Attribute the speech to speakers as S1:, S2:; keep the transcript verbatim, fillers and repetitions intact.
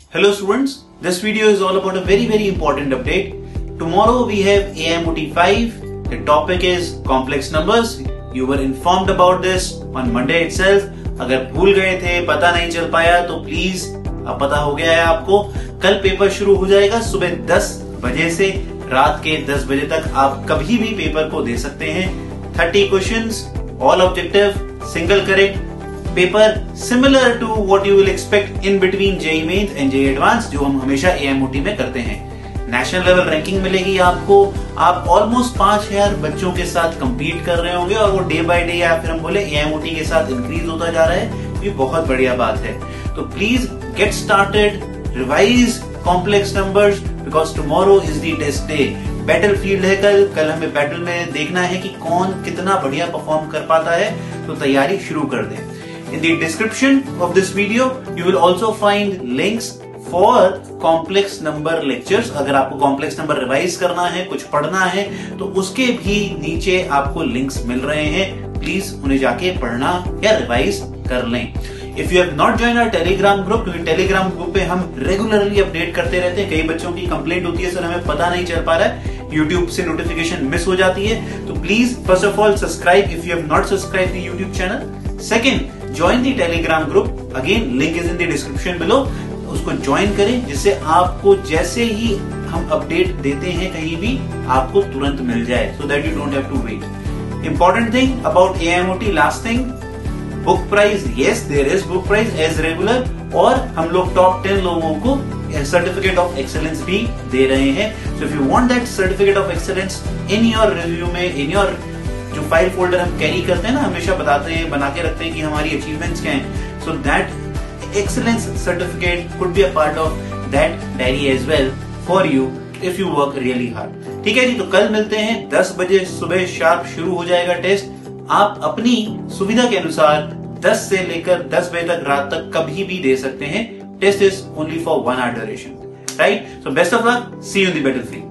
S1: Hello students, this video is all about a very very important update. Tomorrow we have A M O T five. The topic is complex numbers. You were informed about this on Monday itself. अगर भूल गए थे, पता नहीं चल पाया तो please अब पता हो गया है आपको. कल पेपर शुरू हो जाएगा सुबह दस बजे से रात के दस बजे तक. आप कभी भी पेपर को दे सकते हैं. Thirty questions, all objective, single correct paper, similar to what you will expect in between JEE mains and JEE advance, जो हम हमेशा एएमओटी में करते हैं. नेशनल लेवल रैंकिंग मिलेगी आपको. आप ऑलमोस्ट पांच हजार बच्चों के साथ कंपीट कर रहे होंगे और वो डे बाय डे या फिर हम बोले एएमओटी के साथ इंक्रीज होता जा रहा है. ये बहुत बढ़िया बात है. तो please get started, revise complex numbers because tomorrow is the test day. Battle field है कल. कल हमें बैटल में देखना है कि कौन कितना बढ़िया परफॉर्म कर पाता है. तो तैयारी शुरू कर दें. In the description of this video, you will also find links for complex number lectures. अगर आपको complex number revise करना है, कुछ पढ़ना है, तो उसके भी नीचे आपको links मिल रहे हैं. Please उन्हें जाके पढ़ना या revise कर लें. If you have not joined our Telegram group, क्योंकि Telegram group पे हम regularly update करते रहते हैं. कई बच्चों की complaint होती है, सर हमें पता नहीं चल पा रहा है, YouTube से notification miss हो जाती है. तो please first of all subscribe if you have not subscribed the YouTube channel. Second, join the Telegram group. Again, link is in the description below. उसको ज्वाइन करें जिससे आपको जैसे ही हम अपडेट देते हैं कहीं भी आपको तुरंत मिल जाए, so that you don't have to wait. Important thing about A M O T, last thing, book prize. Yes, there is book prize as regular. और हम लोग टॉप टेन लोगों को सर्टिफिकेट ऑफ एक्सेलेंस भी दे रहे हैं. So if you want that certificate of excellence in your resume, in your जो file folder हम कैरी करते हैं ना, हमेशा बताते हैं, बना के रखते हैं कि हमारी अचीवमेंट्स क्या हैं. So that excellence certificate could be a part of that diary as well for you if you work really hard. ठीक है जी. तो कल मिलते हैं दस बजे सुबह शार्प. शुरू हो जाएगा टेस्ट. आप अपनी सुविधा के अनुसार दस से लेकर दस बजे तक रात तक कभी भी दे सकते हैं. Test is only for one hour duration. Right. So best of luck. See you in the battlefield.